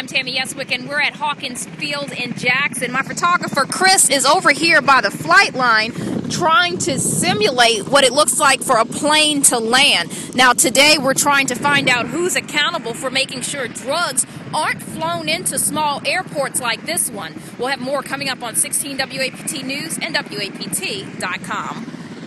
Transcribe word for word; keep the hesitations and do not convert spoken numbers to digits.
I'm Tammy Estwick, and we're at Hawkins Field in Jackson. My photographer, Chris, is over here by the flight line trying to simulate what it looks like for a plane to land. Now, today we're trying to find out who's accountable for making sure drugs aren't flown into small airports like this one. We'll have more coming up on sixteen W A P T News and W A P T dot com.